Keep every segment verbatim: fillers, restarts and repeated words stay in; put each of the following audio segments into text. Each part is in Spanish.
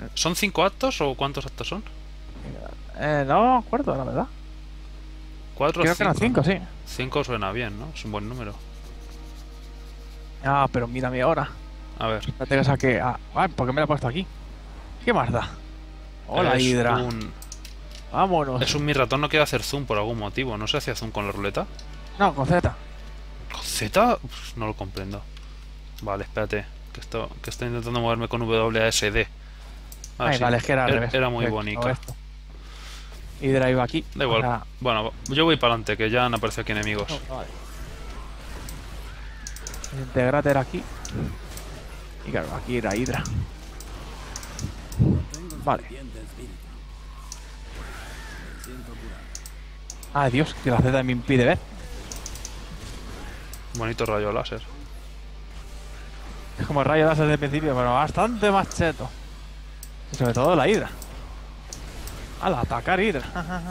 ¿Son cinco actos o cuántos actos son? Eh, no me acuerdo, la verdad. ¿Cuatro o Creo que eran cinco? cinco, sí. Cinco suena bien, ¿no? Es un buen número. Ah, pero mírame ahora. A ver. Espérate que saque. Ah, ah, ¿por qué me lo he puesto aquí? ¿Qué más da? Hola, Es Hidra. un... Vámonos. Es un mi ratón no quiere hacer zoom por algún motivo. ¿No se hacía zoom con la ruleta? No, con Z. ¿Con Z? Uf, no lo comprendo. Vale, espérate. Que, esto, que estoy intentando moverme con W A S D. Ah, Ay, sí. vale, es que era al Era, revés. era muy Perfecto, bonita. esto. Hidra iba aquí. Da igual. O sea, Bueno, yo voy para adelante, que ya han aparecido aquí enemigos. no, vale. Integrate era aquí. Y claro, aquí era Hidra. Vale. Ay, Dios, que la Z me impide ver. Bonito rayo láser. Es como el rayo láser del principio, pero bastante más cheto. Y sobre todo la Hidra. Al atacar Hidra.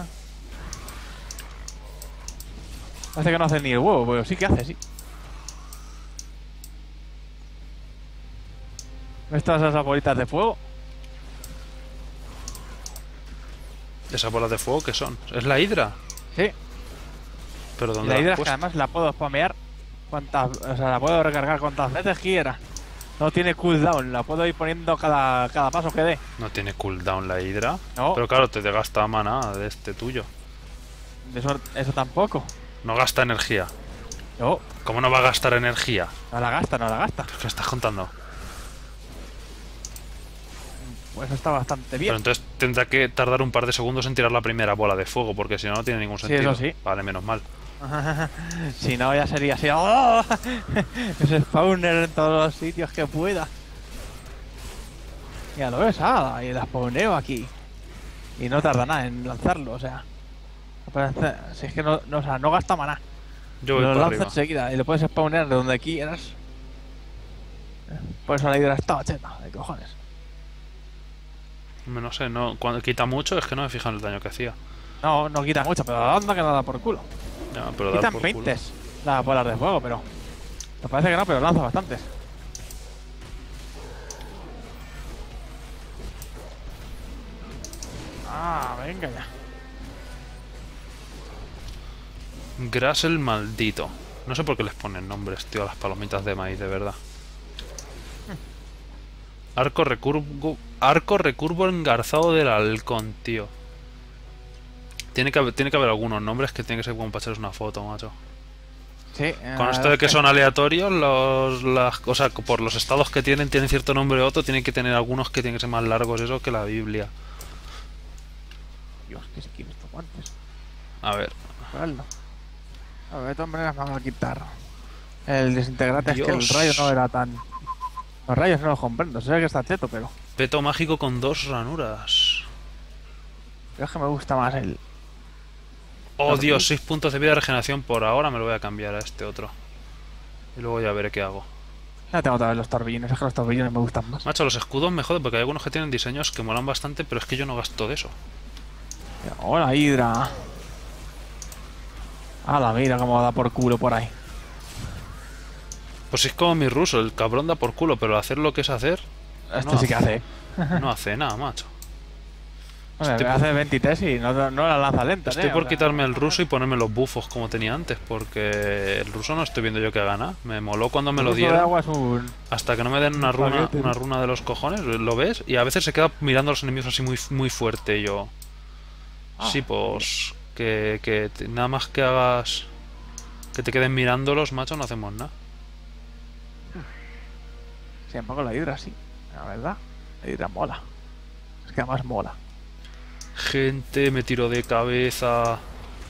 Parece que no hace ni el huevo, pero sí que hace, sí. ¿Ves todas esas bolitas de fuego? ¿Esas bolas de fuego qué son? ¿Es la hidra? Sí. ¿Pero Y dónde la la Hidra has es que puesto? además la puedo spamear cuantas, o sea, la puedo recargar cuantas veces quiera. No tiene cooldown, la puedo ir poniendo cada, cada paso que dé. ¿No tiene cooldown la hidra? No, Pero claro, te gasta maná de este tuyo. eso, eso tampoco. No gasta energía. No, ¿Cómo no va a gastar energía? no la gasta, no la gasta. ¿Qué estás contando? Pues está bastante Pero bien. entonces tendrá que tardar un par de segundos en tirar la primera bola de fuego, porque si no, no tiene ningún Sí, sentido. eso sí. Vale, menos mal. Si no, ya sería así. ¡Oh! Ese spawner en todos los sitios que pueda. Ya lo ves, ah, y la spawneo aquí. Y no tarda nada en lanzarlo, o sea. Parece- Si es que no, no, o sea, no gasta maná. Yo voy Lo para lanza arriba. enseguida y lo puedes spawnear de donde quieras. Por eso la Hidra estaba cheta, de cojones. No sé, no, cuando quita mucho es que no me fijo en el daño que hacía. No, no quita mucho, pero anda que no da por culo. Ya, pero dar Quitan por culo. veinte las bolas de fuego, pero. Me parece que no, pero lanza bastantes. Ah, venga ya. Gras el maldito. No sé por qué les ponen nombres, tío, a las palomitas de maíz, de verdad. Arco recurvo, arco recurvo engarzado del halcón, tío. Tiene que, haber, tiene que haber algunos nombres que tienen que ser como para echaros una foto, macho. Sí. Con esto de que son aleatorios, los, las, o sea, por los estados que tienen, tienen cierto nombre u otro, tienen que tener algunos que tienen que ser más largos, eso, que la Biblia. Dios, que se quiere estos guantes. A ver. Hazlo. A ver, de todas maneras me van a quitar. El desintegrante es que el Dios. rayo no era tan. Los rayos no los comprendo, sé que está cheto, pero. Peto mágico con dos ranuras. Pero es que me gusta más el. Oh, Claro, Dios, sí. seis puntos de vida de regeneración por ahora, me lo voy a cambiar a este otro. Y luego ya veré qué hago. Ya tengo otra vez los torbellones, es que los torbellones me gustan más. Macho, los escudos me joden porque hay algunos que tienen diseños que molan bastante, pero es que yo no gasto de eso. Hola, Hidra. Ala, mira cómo da por culo por ahí. Pues es como mi ruso, el cabrón da por culo, pero hacer lo que es hacer, Este no sí que hace. no hace nada, macho. Bueno, Estoy hace veintitrés y no, no la lanza lenta. Estoy ¿eh? por O sea, quitarme el ruso y ponerme los bufos como tenía antes, porque el ruso no estoy viendo yo que haga nada. Me moló cuando me el lo uso de dieron. agua es un. Hasta que no me den una un runa, paquete, una ¿no? runa de los cojones, lo ves, y a veces se queda mirando a los enemigos así muy, muy fuerte. Y yo, Ah, sí, pues que, que te- nada más que hagas que te queden mirándolos, macho, no hacemos nada. Sí, un poco la Hidra, sí. La verdad, la Hidra mola. Es que además mola. Gente, me tiro de cabeza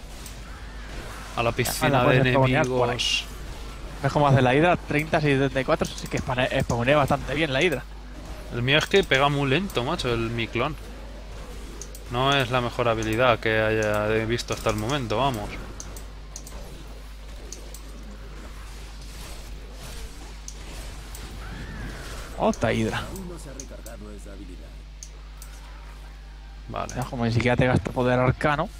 a la piscina de puedes spawnear por ahí. enemigos. ¿Ves cómo hace la Hidra? treinta, setenta y cuatro, sí que spane- spawnea bastante bien la Hidra. El mío es que pega muy lento, macho, el mi clon. No es la mejor habilidad que haya visto hasta el momento, vamos. Otra Hidra. Vale. Ya, como ni siquiera te gasta poder arcano.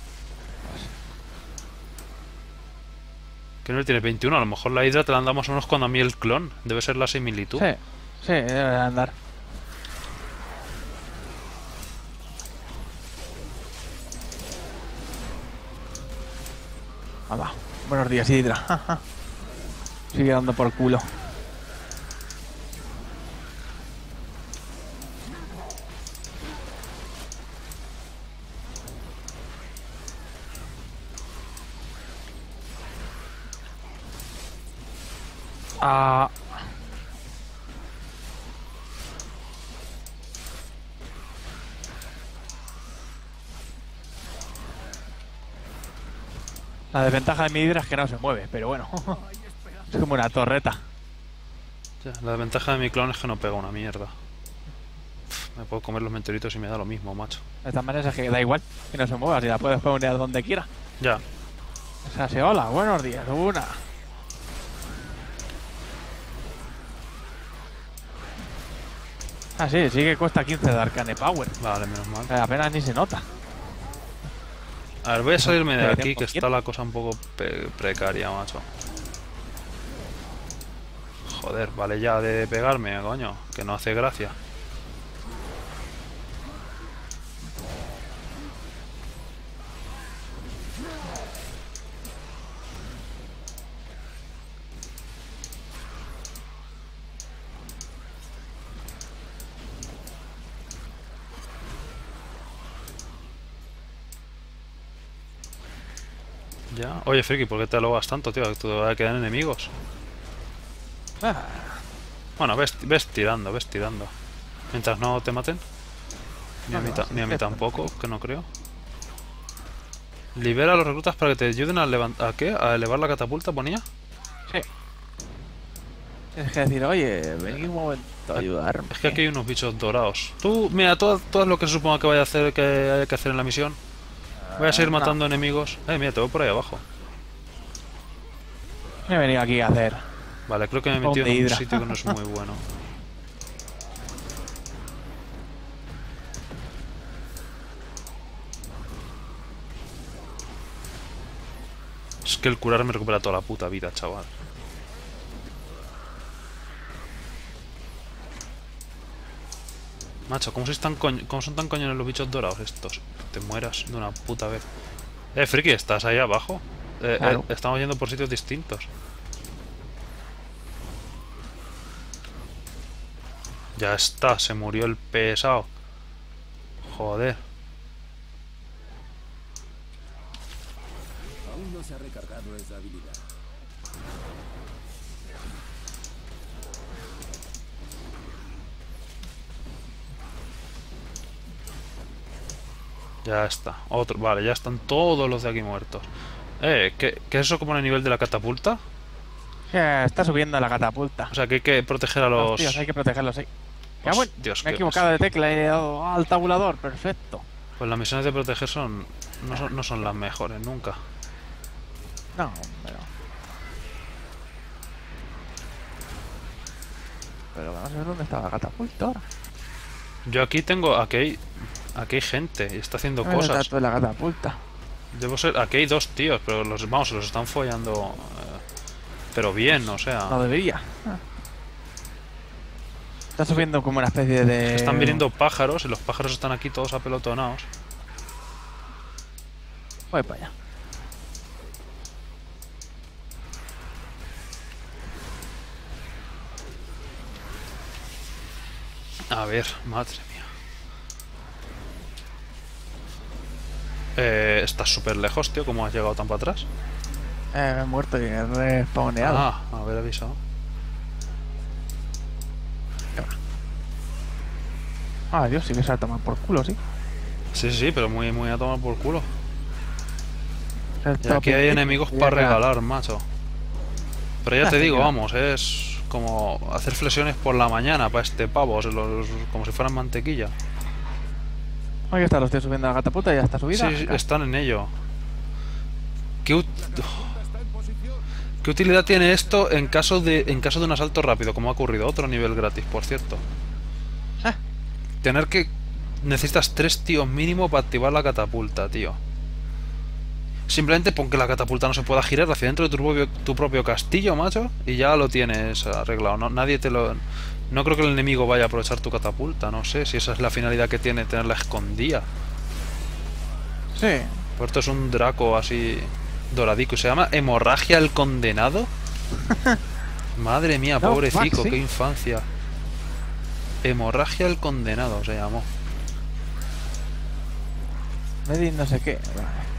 ¿Qué nivel tiene? veintiuno. A lo mejor la hidra te la andamos menos cuando a mí el clon. Debe ser la similitud. Sí, sí, debe de andar. Hala. Buenos días, Hydra. Sigue dando por culo. Ah. La desventaja de mi Hydra es que no se mueve, pero bueno. Es como una torreta. Ya, la desventaja de mi clon es que no pega una mierda. Pff, me puedo comer los meteoritos y me da lo mismo, macho. De todas maneras es que da igual que no se mueva, si la puedes poner donde quiera. Ya. O sea, se hola, buenos días, una. Ah, sí, sí que cuesta quince de Arcane Power. Vale, menos mal. Eh, apenas ni se nota. A ver, voy a salirme de ¿Qué aquí, tiempo que está quiere? la cosa un poco pe- precaria, macho. Joder, vale ya de pegarme, coño, que no hace gracia. Ya. Oye, Friki, ¿por qué te alogas tanto, tío? Que todavía quedan enemigos. Ah, Bueno, ves, ves tirando, ves tirando. Mientras no te maten. Ni a no, mí, no, ta- sí, ni a mí sí, tampoco, que no creo. Libera a los reclutas para que te ayuden a levantar... ¿A qué? ¿A elevar la catapulta, ponía? sí. Tienes que decir, oye, vení un momento a ayudarme. Es que aquí hay unos bichos dorados. Tú, mira, todo, todo lo que se suponga que vaya a hacer, que haya que hacer en la misión. Voy a seguir no. matando enemigos. Eh, mira, te voy por ahí abajo. Me he venido aquí a hacer. Vale, creo que me he Spawn metido de en un Hydra. sitio que no es muy bueno. Es que el curar me recupera toda la puta vida, chaval. Macho, ¿cómo, sois tan coño- ¿cómo son tan coñones los bichos dorados estos? Te mueras de una puta vez. Eh, Friki, ¿estás ahí abajo? Eh, Claro. eh, estamos yendo por sitios distintos. Ya está, se murió el pesado. Joder. Aún no se ha recargado esa habilidad. Ya está. Otro. Vale, ya están todos los de aquí muertos. Eh, ¿qué, qué es eso como en el nivel de la catapulta? Ya, está subiendo la catapulta. O sea, que hay que proteger a los... Tíos, hay que protegerlos, sí. Ya, bueno, Dios, me he qué equivocado de tecla y he dado al tabulador, perfecto. Pues las misiones de proteger son no, son... no son las mejores, nunca. No, pero... Pero vamos a ver dónde está la catapulta ahora. Yo aquí tengo... Aquí hay... Aquí hay gente y está haciendo ¿Dónde está cosas. toda la catapulta? Debo ser... Aquí hay dos tíos, pero los... Vamos, se los están follando... eh, pero bien, o sea... No debería. Ah. Está subiendo como una especie de... Están viniendo pájaros y los pájaros están aquí todos apelotonados. Voy para allá. A ver, madre mía. Eh, estás súper lejos, tío. ¿Cómo has llegado tan para atrás? Eh, me he muerto y he respawneado. Ah, a ver, avisado. Ah, Dios, sí que se ha tomado por culo, sí. Sí, sí, sí, pero muy, muy a tomar por culo. El Y aquí hay topic enemigos y para acá. regalar, macho. Pero ya Ah, te sí, digo, mira. vamos, es como hacer flexiones por la mañana para este pavo, se los- como si fueran mantequilla. Aquí está, lo estoy subiendo a la catapulta, ya está subida. Sí, sí, Acá. están en ello. ¿Qué, ut- ¿Qué utilidad tiene esto en caso de en caso de un asalto rápido, como ha ocurrido? Otro nivel gratis, por cierto. Ah. Tener que... Necesitas tres tíos mínimo para activar la catapulta, tío. Simplemente pon que la catapulta no se pueda girar hacia dentro de tu propio, tu propio castillo, macho, y ya lo tienes arreglado. No, nadie te lo... No creo que el enemigo vaya a aprovechar tu catapulta, no sé si esa es la finalidad que tiene, tenerla escondida. Sí. Pues esto es un Draco así... Doradico. ¿Se llama Hemorragia el Condenado? Madre mía, No, pobrecico, Maxi. qué infancia. Hemorragia el Condenado se llamó. Medin no sé qué.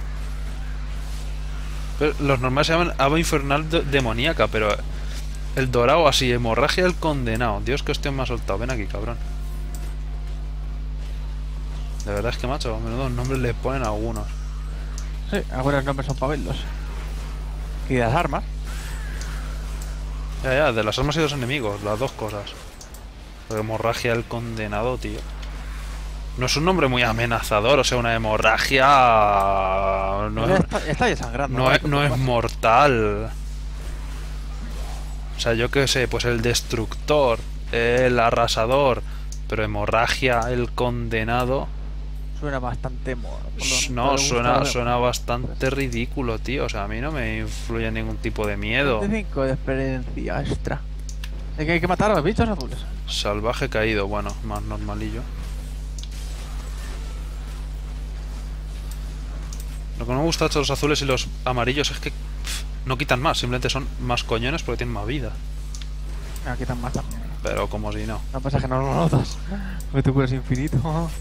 Pero los normales se llaman Ava Infernal de- Demoníaca, pero el dorado así, Hemorragia el Condenado. Dios, que hostia me ha soltado. Ven aquí, cabrón. De verdad es que, macho, a menudo nombres le ponen a algunos. Sí, algunos nombres son para verlos. Y las armas. Ya, ya, de las armas y de los enemigos, las dos cosas. Hemorragia el Condenado, tío. No es un nombre muy amenazador, o sea, una hemorragia... No es, está, está desangrando. no es, ¿Qué no es pasa? mortal. O sea, yo qué sé, pues el destructor, el arrasador, pero hemorragia el Condenado... Suena bastante mor. No, suena, suena bastante ridículo, tío. O sea, a mí no me influye ningún tipo de miedo. veinticinco de experiencia extra. Es que hay que matar a los bichos azules. Salvaje caído, bueno, más normalillo. Lo que no me gusta de los azules y los amarillos es que pff, no quitan más, simplemente son más coñones porque tienen más vida. Me quitan más también. Pero como si no. No pasa que no lo notas. Porque tu culo es infinito.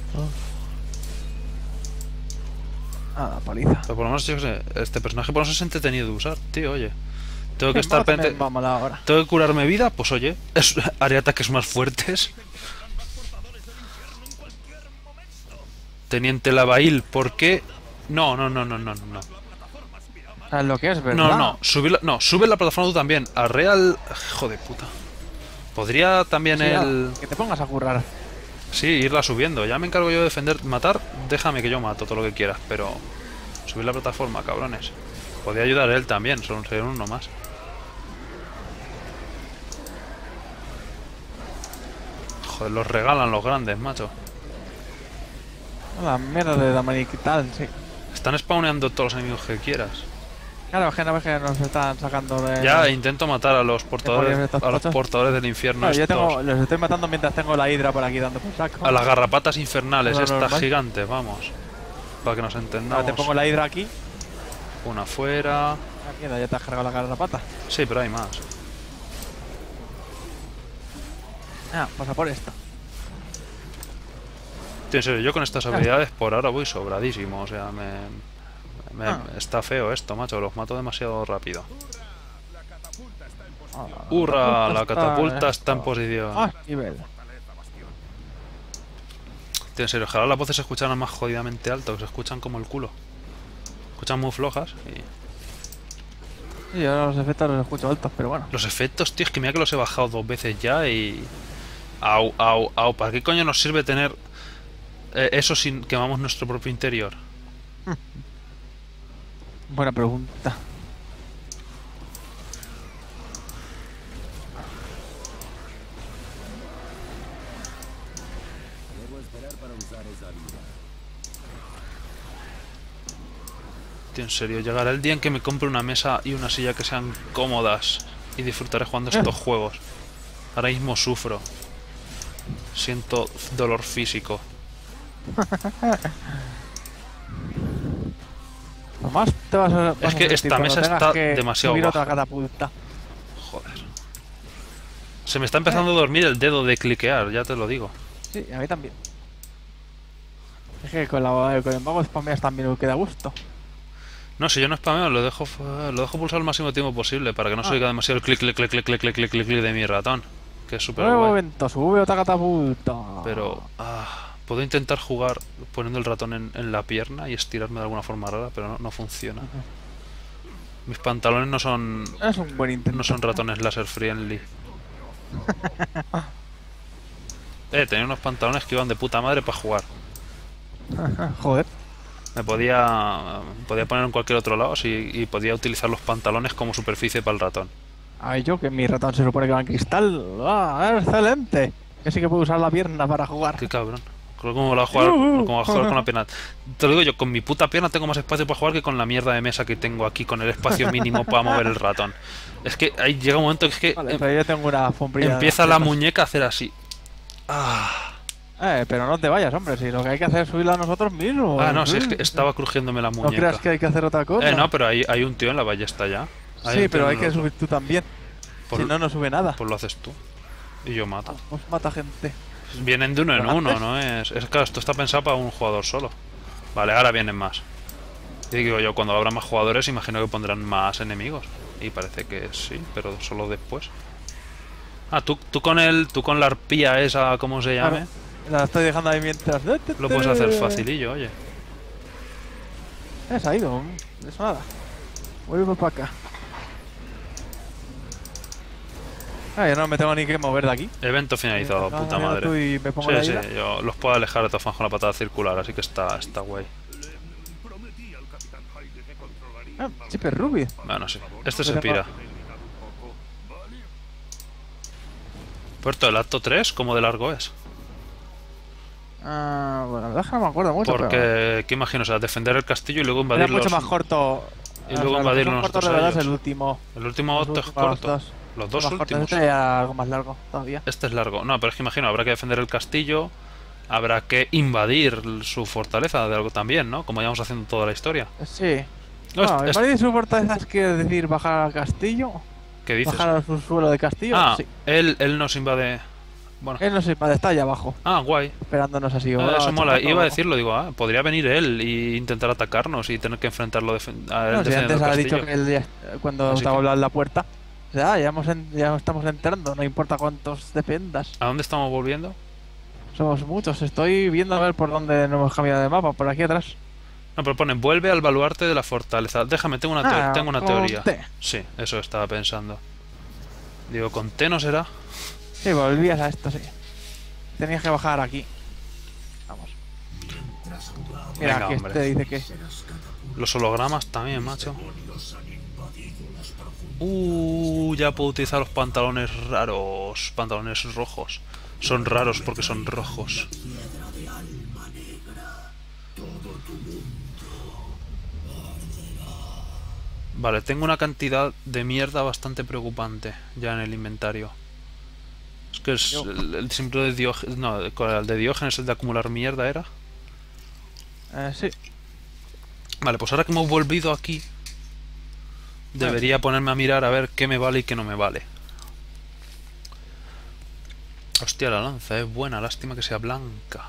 Ah, la paliza. Pero por lo menos, yo qué sé, este personaje por lo menos es entretenido de usar, tío, oye. Tengo que estar pendiente. Vamos ahora. Tengo que curarme vida, pues oye, es, haré ataques más fuertes. Teniente Lavail, ¿por qué? No, no, no, no, no, no. ¿Sabes lo que es, verdad? No, no, subir la, no, sube la plataforma tú también. A Real. Joder, puta. Podría también Sí, el. que te pongas a currar. Sí, irla subiendo. Ya me encargo yo de defender, matar. Déjame que yo mato todo lo que quieras, pero. Subir la plataforma, cabrones. Podría ayudar él también, solo ser uno más. Joder, los regalan los grandes, macho. La mierda de Dominic y tal, sí. Están spawneando todos los enemigos que quieras. Claro, es que no ves que nos están sacando de... Ya intento matar a los portadores, de estos a los pochos? portadores del infierno Claro, yo estos. tengo, los estoy matando mientras tengo la hidra por aquí dando por saco. A las garrapatas infernales, Lo estas normal. gigantes, vamos. Para que nos Ahora entendamos. te pongo la hidra aquí. Una fuera. Ah, mierda, ya te has cargado la garrapata. Sí, pero hay más. Ah, pasa por esto. Tío, en serio, yo con estas habilidades por ahora voy sobradísimo. O sea, me. me- Ah. Está feo esto, macho. Los mato demasiado rápido. Ah, ¡Hurra! La está catapulta está en esto. posición. Ah, nivel. Tío, en serio, ojalá las voces se escucharan más jodidamente alto, que se escuchan como el culo. Escuchan muy flojas y... Sí, ahora los efectos los escucho altos, pero bueno. Los efectos, tío, es que mira que los he bajado dos veces ya y... Au, au, au. ¿Para qué coño nos sirve tener eh, eso sin quemamos nuestro propio interior? Buena pregunta. Debo esperar para usar esa habilidad. Tío, en serio, llegará el día en que me compre una mesa y una silla que sean cómodas y disfrutaré jugando estos juegos. Ahora mismo sufro. Siento dolor físico. Lo más te vas a. vas Es a que sentir esta cuando mesa tengas está que demasiado subir otra baja. catapulta. Joder. Se me está empezando a dormir el dedo de cliquear, ya te lo digo. Sí, a mí también. Es que con, la, con el mago spameas también queda a gusto. No, si yo no spameo, lo dejo, fu- lo dejo pulsar el máximo tiempo posible para que no se Ah. oiga demasiado el clic, clic, clic, clic, clic, clic, clic, clic, clic de mi ratón. Que es súper Nuevo guay. evento, sube otra catapulta. Pero ah, puedo intentar jugar poniendo el ratón en, en la pierna y estirarme de alguna forma rara, pero no, no funciona. Mis pantalones no son Es un buen intento. no son ratones laser friendly. Eh, tenía unos pantalones que iban de puta madre para jugar. Joder. Me podía podía poner en cualquier otro lado sí, y podía utilizar los pantalones como superficie para el ratón. Ay, yo que mi ratón se supone que va en cristal. ¡Ah, excelente! Que sí que puedo usar la pierna para jugar. Qué cabrón. Creo que como va a jugar, como va a jugar con la pierna. Te lo digo yo, con mi puta pierna tengo más espacio para jugar que con la mierda de mesa que tengo aquí, con el espacio mínimo para mover el ratón. Es que ahí llega un momento que es que Vale, em- pero yo tengo una alfombrilla. empieza de la piernas. muñeca a hacer así. Ah, Eh, pero no te vayas, hombre, si lo que hay que hacer es subirla a nosotros mismos. Ah, no, sí, es que estaba crujiéndome la No muñeca. creas que hay que hacer otra cosa. Eh, no, pero hay, hay un tío en la ballesta ya. Hay Sí, un tío pero en hay el que otro. subir tú también. Por- Si no, no sube nada. Pues lo haces tú. Y yo mato. Pues mata gente. Vienen de uno en ¿Pero uno, antes? ¿no? Es, es claro, esto está pensado para un jugador solo. Vale, ahora vienen más. Y digo yo, cuando habrá más jugadores, imagino que pondrán más enemigos. Y parece que sí, pero solo después. Ah, tú, tú con el, tú con la arpía esa, ¿cómo se llame? La estoy dejando ahí mientras. Lo puedes hacer facilillo, oye. Eh, se ha ido. Eso nada. Vuelve para acá. Ah, ya no me tengo ni que mover de aquí. Evento finalizado, Ah, puta mira tú madre. y me pongo Sí, la sí, ira. yo los puedo alejar de todas formas con la patada circular, así que está, está guay. Ah, Chipper Ruby. Bueno, sí. Este se Pero- pira. Puerto, el acto tres, ¿cómo de largo es? Ah, bueno, la verdad es que no me acuerdo mucho. pero Porque, ¿qué imagino? O sea, defender el castillo y luego era invadir mucho los... más corto. Y luego los que invadirlo son cortos nosotros de a verdad es ellos. el último. El último Los acto es últimos corto. dos. Los dos Más cortos. últimos. Este ya algo más largo todavía. Este es largo. No, pero es que imagino, habrá que defender el castillo, habrá que invadir su fortaleza de algo también, ¿no? Como llevamos haciendo toda la historia. Sí. No, No, es- es- invadir su fortaleza quiere decir bajar al castillo. ¿Qué dices? Bajar al subsuelo del castillo. Ah, Sí. él, él nos invade... Bueno. Él no se invade, está allá abajo. Ah, guay. Esperándonos así. Ah, hola, eso mola. chapaco. Iba a decirlo, digo, ah, podría venir él y intentar atacarnos y tener que enfrentarlo defen- a él No, si defendiendo antes el ha dicho castillo. que él ya- cuando Así estaba que- hablando en la puerta. O sea, ya, hemos en- ya estamos entrando, no importa cuántos dependas. ¿A dónde estamos volviendo? Somos muchos, estoy viendo a ver por dónde nos hemos cambiado de mapa, por aquí atrás. No, pero pone, vuelve al baluarte de la fortaleza. Déjame, tengo una, teo- Ah, tengo una con teoría. T. Sí, eso estaba pensando. Digo, ¿con T no será? Sí, volvías a esto, sí. Tenías que bajar aquí. Vamos. Mira, Venga, aquí hombre. este dice que... Los hologramas también, macho. Uh, ya puedo utilizar los pantalones raros. Pantalones rojos. Son raros porque son rojos. Vale, tengo una cantidad de mierda bastante preocupante ya en el inventario. Es que es Yo. el, el símbolo de Diógenes... No, el de Diógenes, el de acumular mierda, ¿era? Eh, sí. Vale, pues ahora que hemos volvido aquí, debería ponerme a mirar a ver qué me vale y qué no me vale. Hostia, la lanza es buena, lástima que sea blanca.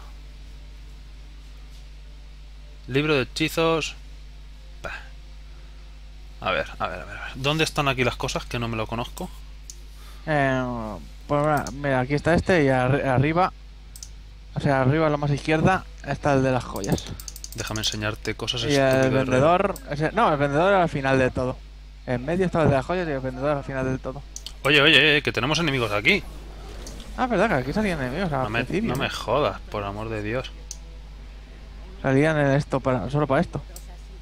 Libro de hechizos... Bah. A ver, a ver, a ver, a ver. ¿Dónde están aquí las cosas que no me lo conozco? Eh, pues mira, mira, aquí está este y arri- arriba... O sea, arriba a la más izquierda está el de las joyas. Déjame enseñarte cosas Y el estúpidas, Rey. vendedor... ese- no, el vendedor al final de todo. En medio estaba el de las joyas y el vendedor al final del todo. Oye, oye, eh, que tenemos enemigos aquí. Ah, verdad, que aquí salían enemigos al No me, principio. no me jodas, por amor de Dios. Salían en esto para, solo para esto.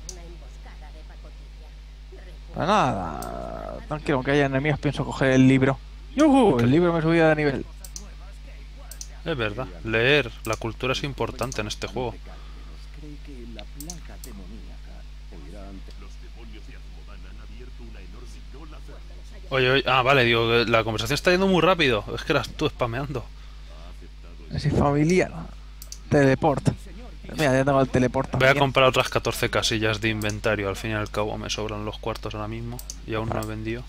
Pues nada, tranquilo, aunque haya enemigos, pienso coger el libro. ¡Yuhu! El libro me subía de nivel. Es verdad, leer, la cultura es importante en este juego. Cree que la plaga demoníaca oirá ante los demonios de Azmodan han abierto una enorme yola cerrada. Oye, oye, ah, vale, digo, que la conversación está yendo muy rápido. Es que eras tú spameando. Así familiar. Teleport. Mira, ya tengo el teleport Voy a también. comprar otras catorce casillas de inventario. Al fin y al cabo me sobran los cuartos ahora mismo. Y aún no he vendido.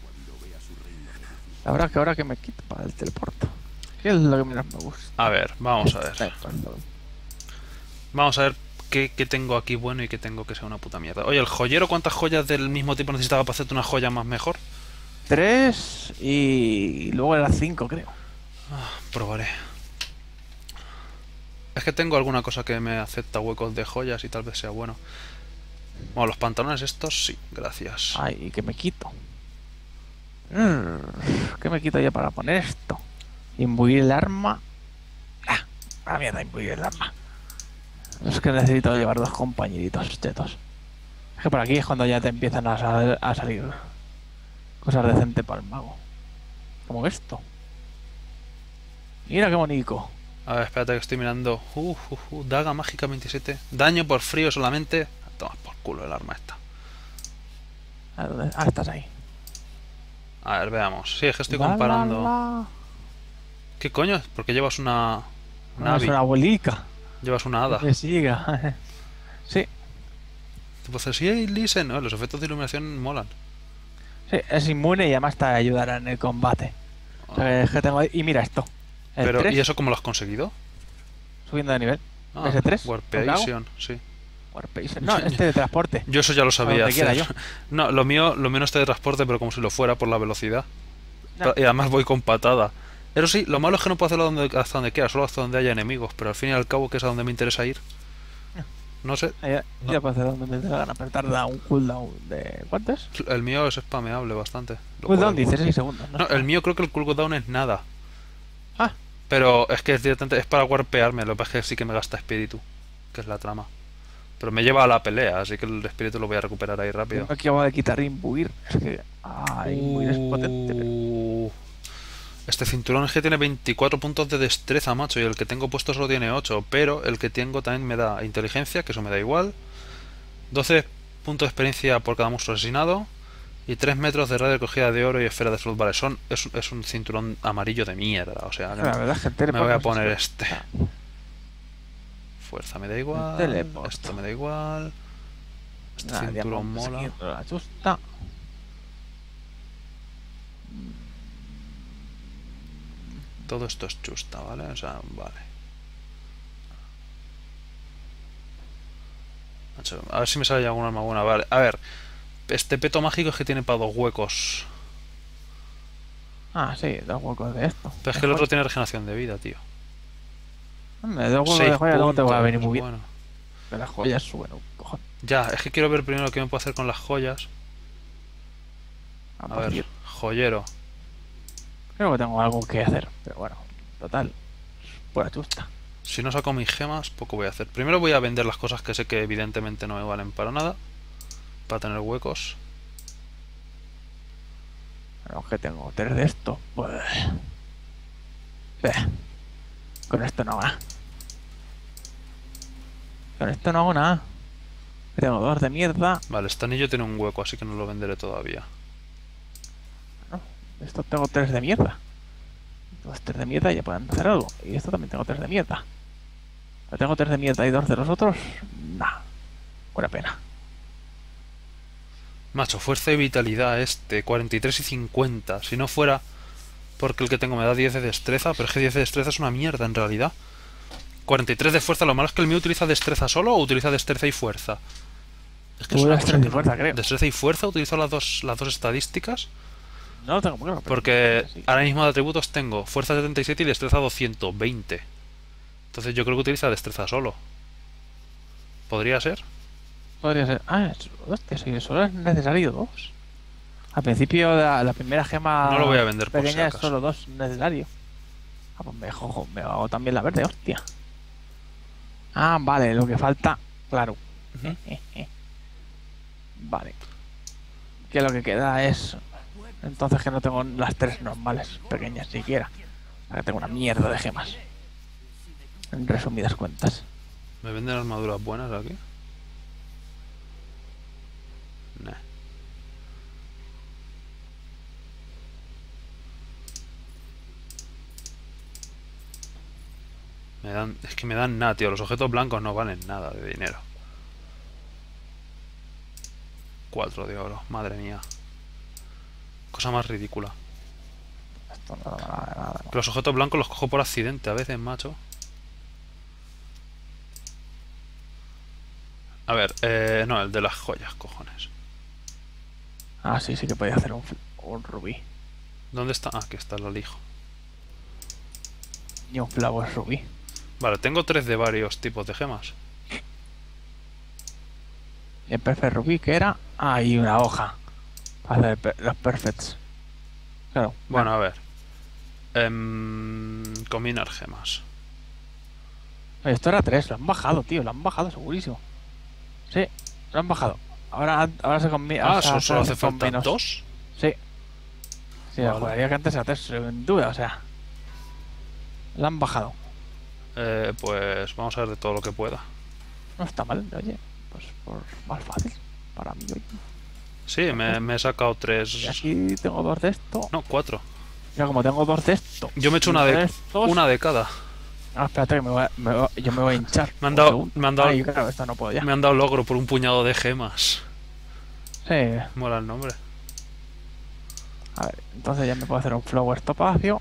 La verdad que ahora que me quito para el teleport. ¿Qué es lo que menos me gusta? A ver, vamos a ver. Eh, perdón. Vamos a ver qué, qué tengo aquí bueno y qué tengo que sea una puta mierda. Oye, el joyero, ¿cuántas joyas del mismo tipo necesitaba para hacerte una joya más mejor? Tres y luego era cinco, creo. Probaré. Es que tengo alguna cosa que me acepta huecos de joyas y tal vez sea bueno. Bueno, los pantalones estos sí, gracias. Ay, ¿y qué me quito? Mm, ¿Qué me quito ya para poner esto? Imbuir el arma. Ah, ah, mierda, imbuir el arma. Es que necesito llevar dos compañeritos chetos. Es que por aquí es cuando ya te empiezan a, sal- a salir cosas decentes para el mago. Como esto. Mira qué bonito. A ver, espérate que estoy mirando. Uh, uh, uh, daga mágica veintisiete. Daño por frío solamente. Toma por culo el arma esta. ¿A dónde? Ah, estás ahí. A ver, veamos. Sí, es que estoy La, la, comparando. la. ¿Qué coño? ¿Por qué llevas una No, es Navi. una abuelica. Llevas una hada. Que siga. Sí, Te puedes decir, sí, listen, ¿no? Los efectos de iluminación molan. sí, es inmune y además te ayudará en el combate. O sea, es que tengo ahí- Y mira esto. El Pero, tres, ¿y eso cómo lo has conseguido? subiendo de nivel. Ah, ¿ese tres? Warpation, sí. Warpation. No, este de transporte. Yo eso ya lo sabía donde quiera hacer. yo. No, lo mío, lo mío no está de transporte, pero como si lo fuera por la velocidad. No. Y además voy con patada. Pero sí, lo malo es que no puedo hacerlo donde, hasta donde quiera, solo hasta donde haya enemigos. Pero al fin y al cabo, que es a donde me interesa ir. No sé, Ahí, ya puedo hacer donde me dé la gana, pero tarda un cooldown de... ¿Cuánto es? el mío es spameable bastante. Lo Cooldown puedo- dieciséis segundos, ¿no? No, el mío creo que el cooldown es nada. Ah, Pero es que es directamente es para warpearme, lo que pasa es que sí que me gasta espíritu, que es la trama. Pero me lleva a la pelea, así que el espíritu lo voy a recuperar ahí rápido. yo me acabo de quitar imbuir. Es que... Ah, imbuir es potente, pero... Uh, Este cinturón es que tiene veinticuatro puntos de destreza, macho, y el que tengo puesto solo tiene ocho, pero el que tengo también me da inteligencia, que eso me da igual, doce puntos de experiencia por cada monstruo asesinado, y tres metros de radio de cogida de oro y esfera de salud. Vale, son, es, es un cinturón amarillo de mierda, o sea, que La verdad es que el me voy a teleport poner es- este. Fuerza me da igual, teleport. esto me da igual, este Nah, cinturón diamantes, mola. aquí, la chusta. Todo esto es chusta, ¿vale? O sea, vale. Macho, a ver si me sale alguna arma buena. Vale, a ver. Este peto mágico es que tiene para dos huecos. Ah, sí, dos huecos de esto. Pero es que el otro tiene regeneración de vida, tío. Hombre, dos huecos Seis de joya luego te va a puntos, venir muy bien. bueno. Que las joyas suben un cojón. Ya, es que quiero ver primero qué me puedo hacer con las joyas. Ah, A pues ver, yo joyero. creo que tengo algo que hacer. Pero bueno, total. Pura chusta. Si no saco mis gemas, poco voy a hacer. Primero voy a vender las cosas que sé que evidentemente no me valen para nada. Para tener huecos. Pero que tengo tres de esto. Pues... Eh, Con esto no hago nada. Con esto no hago nada. Tengo dos de mierda. Vale, este anillo tiene un hueco, así que no lo venderé todavía. No, esto tengo tres de mierda. Dos tres de mierda y ya pueden hacer algo. Y esto también tengo tres de mierda. Pero tengo tres de mierda y dos de los otros. Nah. Buena pena. Macho, fuerza y vitalidad este, cuarenta y tres y cincuenta. Si no fuera porque el que tengo me da diez de destreza, pero es que diez de destreza es una mierda en realidad. cuarenta y tres de fuerza, lo malo es que el mío utiliza destreza solo o utiliza destreza y fuerza. Es que Tú es una destreza cosa y que- fuerza, creo. Destreza y fuerza, utilizo las dos, las dos estadísticas. No lo tengo muy claro. pero Porque sí. ahora mismo de atributos tengo fuerza setenta y siete y destreza doscientos veinte. Entonces yo creo que utiliza destreza solo. ¿Podría ser? Podría ser. Ah, es... hostia, si solo es necesario dos. Al principio la, la primera gema No lo voy a vender por si pequeña es acaso. solo dos necesario. Ah, pues me, jojo, me hago también la verde, hostia. Ah, vale, lo que falta, claro. Ujú. Eh, eh, eh. Vale. Que lo que queda es... Entonces que no tengo las tres normales, pequeñas siquiera. Ahora tengo una mierda de gemas. En resumidas cuentas. ¿Me venden armaduras buenas aquí? Nah. Me dan, es que me dan nada, tío. Los objetos blancos no valen nada de dinero. Cuatro de oro, madre mía. Cosa más ridícula. Esto no da nada, nada, nada. Que los objetos blancos los cojo por accidente a veces, macho. A ver, eh, no, el de las joyas, cojones. Ah, sí, sí que podía hacer un, fl- un rubí. ¿Dónde está? Ah, aquí está, lo elijo. Y un flower rubí. Vale, tengo tres de varios tipos de gemas. Y el perfect rubí que era... Ah, y una hoja. Para hacer pe- los perfects. Claro. Bueno, a ver. Em, combinar gemas. Oye, esto era tres, lo han bajado, tío, lo han bajado segurísimo. Sí, lo han bajado. Ahora, ahora se combina. Ah, solo, solo hace falta dos. Sí. Sí, Vale. juraría que antes era tres, sin duda, o sea. Lo han bajado. Eh, pues vamos a ver de todo lo que pueda. No está mal, oye. Pues por más fácil. Para mí, oye. Sí, me, me he sacado Y tres. aquí tengo dos de esto. No, cuatro. Mira, como tengo dos de esto. Yo me he hecho y una dos de estos, una de cada. Ah, espérate que me voy a- me voy- yo me voy a hinchar. Me han Un dado- segundo. me han dado- Ay, claro, esto no puedo ya. Me han dado logro por un puñado de gemas. Sí. Mola el nombre. A ver, entonces ya me puedo hacer un flower topacio.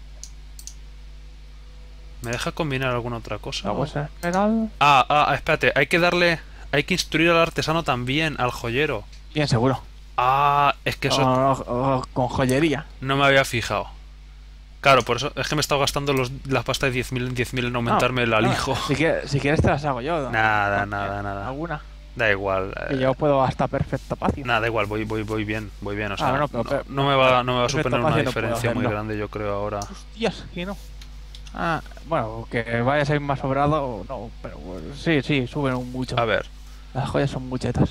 ¿Me deja combinar alguna otra cosa? Luego es esmeralda. Ah, ah, espérate, hay que darle... Hay que instruir al artesano también, al joyero. Bien seguro. Ah, es que eso O- o- o con joyería. no me había fijado. Claro, por eso es que me he estado gastando los, la pasta de diez mil en diez mil en aumentarme el No, alijo. Si quieres, si quieres te las hago yo. ¿no? Nada, Porque nada, nada. Alguna. Da igual. Que eh, yo puedo hasta perfecto pacio. Nada, da igual, voy, voy, voy bien, voy bien. O sea, Ah, bueno, pero- no, pero- no me va, no me va a perfecto suponer una fácil no puedo diferencia muy hacerlo. grande, yo creo, ahora. Hostias, que no. Ah, bueno, que vaya a ser más sobrado o no, pero bueno, sí, sí, suben un mucho. A ver. Las joyas son muchetas.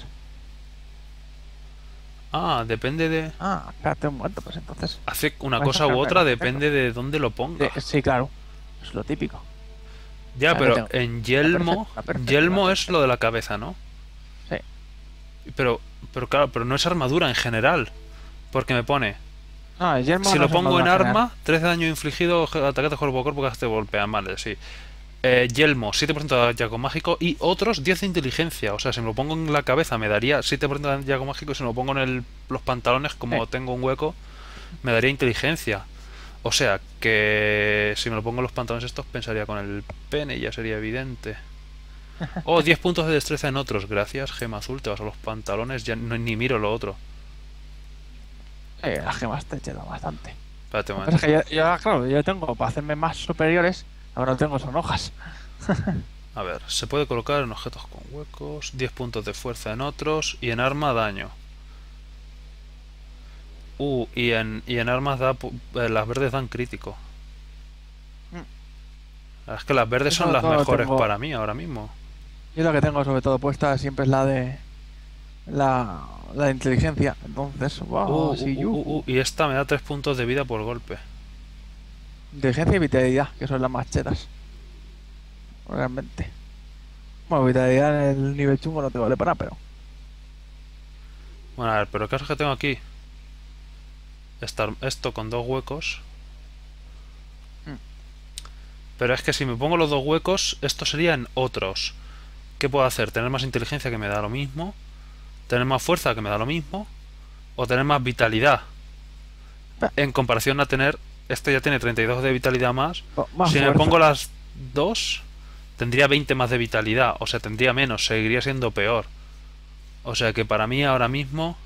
Ah, depende de... Ah, espérate un momento, pues entonces. Hace una Vais a cosa u sacarme otra, los depende de dónde lo ponga. Sí, sí, claro. Es lo típico. Ya, ya pero lo tengo. en Yelmo... perfecta, perfecta, Yelmo la es lo de la cabeza, ¿no? Sí. Pero, pero claro, pero no es armadura en general. Porque me pone... No, el yermo Si no lo es pongo en armadura arma, trece de daño infligido, ataque de cuerpo a cuerpo que te golpean, vale, sí. Eh, Yelmo, siete por ciento de daño mágico y otros diez de inteligencia. O sea, si me lo pongo en la cabeza me daría siete por ciento de daño mágico y si me lo pongo en el- los pantalones, como Sí. tengo un hueco, me daría inteligencia. O sea, que si me lo pongo en los pantalones estos, pensaría con el pene y ya sería evidente. Oh, diez puntos de destreza en otros. Gracias, gema azul, te vas a los pantalones, ya no, ni miro lo otro. Eh, las gemas te echan bastante. Espérate un Pero es momento. que yo, yo, claro, yo tengo para hacerme más superiores, ahora no tengo son hojas. A ver, se puede colocar en objetos con huecos, diez puntos de fuerza en otros y en arma daño. Uh, y en, y en armas da, pu- eh, las verdes dan crítico. Es que las verdes Eso son las todo lo mejores tengo. para mí ahora mismo. Yo lo que tengo sobre todo puesta siempre es la de la, la de inteligencia. Entonces, wow, Uh, sí, uh, yujú. uh, uh, y esta me da tres puntos de vida por golpe. Inteligencia y vitalidad, que son las más chetas. Realmente. Bueno, vitalidad en el nivel chungo no te vale para nada, pero. Bueno, a ver, pero el caso es que tengo aquí Estar, esto con dos huecos. Mm. Pero es que si me pongo los dos huecos, esto sería en otros. ¿Qué puedo hacer? Tener más inteligencia, que me da lo mismo. Tener más fuerza, que me da lo mismo. O tener más vitalidad. En comparación a tener... Este ya tiene treinta y dos de vitalidad más. Oh, más Si me fuerza. pongo las dos, tendría veinte más de vitalidad. O sea, tendría menos. Seguiría siendo peor. O sea que para mí ahora mismo...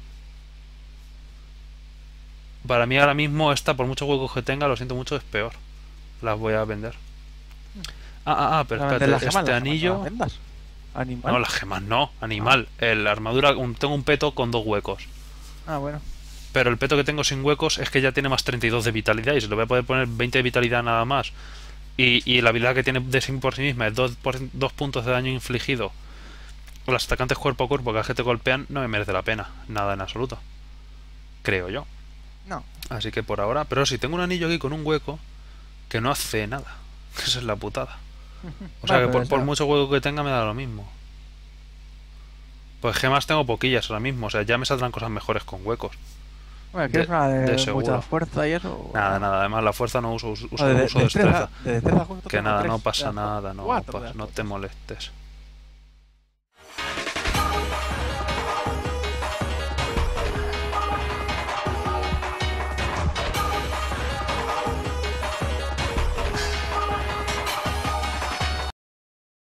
Para mí ahora mismo esta, por muchos huecos que tenga, lo siento mucho, es peor. Las voy a vender. Ah, ah, ah, pero ¿Para vender espérate, las gemas? este ¿Las gemas anillo... no las vendas? Animal. No, las gemas no, animal. El, la armadura, un- tengo un peto con dos huecos. Ah, bueno. Pero el peto que tengo sin huecos es que ya tiene más treinta y dos de vitalidad y se lo voy a poder poner veinte de vitalidad nada más. Y, y la habilidad que tiene de sí por sí misma es dos puntos de daño infligido. O las atacantes cuerpo a cuerpo que te golpean, no me merece la pena. Nada en absoluto. Creo yo. No. Así que por ahora... Pero si tengo un anillo aquí con un hueco que no hace nada. Esa es la putada. O sea Vale, que pero por, por eso- mucho hueco que tenga me da lo mismo. Pues gemas tengo poquillas ahora mismo. O sea, ya me saldrán cosas mejores con huecos. Bueno, ¿quieres de- una de, de mucha seguro. fuerza y eso? Nada, nada. Además la fuerza no uso, uso, O de, uso de destreza. destreza. De destreza justo Que tengo nada, tres no pasa de las nada. No, cuatro de pas- las no cosas. te molestes.